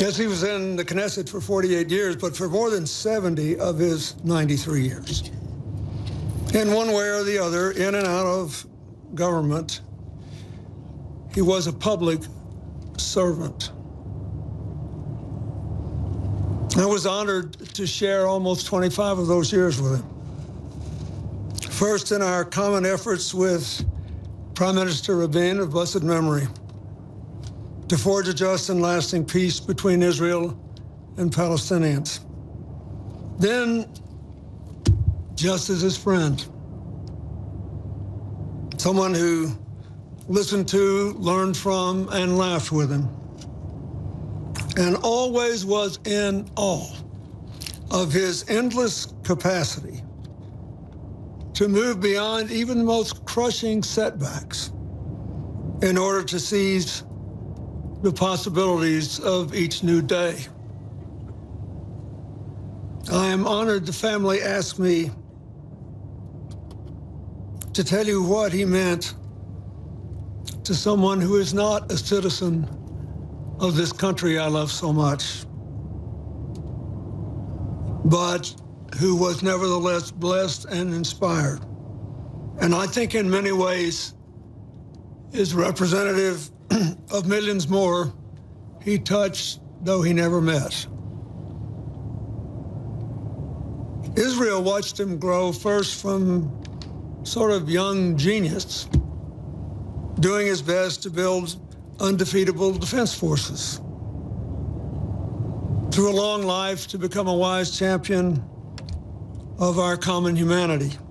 Yes, he was in the Knesset for 48 years, but for more than 70 of his 93 years. In one way or the other, in and out of government, he was a public servant. I was honored to share almost 25 of those years with him. First, in our common efforts with Prime Minister Rabin of blessed memory to forge a just and lasting peace between Israel and Palestinians. Then, just as his friend, someone who listened to, learned from, and laughed with him, and always was in awe of his endless capacity to move beyond even the most crushing setbacks in order to seize the possibilities of each new day. I am honored the family asked me to tell you what he meant to someone who is not a citizen of this country I love so much, but who was nevertheless blessed and inspired. And I think in many ways is representative of millions more he touched, though he never met. Israel watched him grow first from sort of young genius, doing his best to build undefeatable defense forces, through a long life to become a wise champion of our common humanity.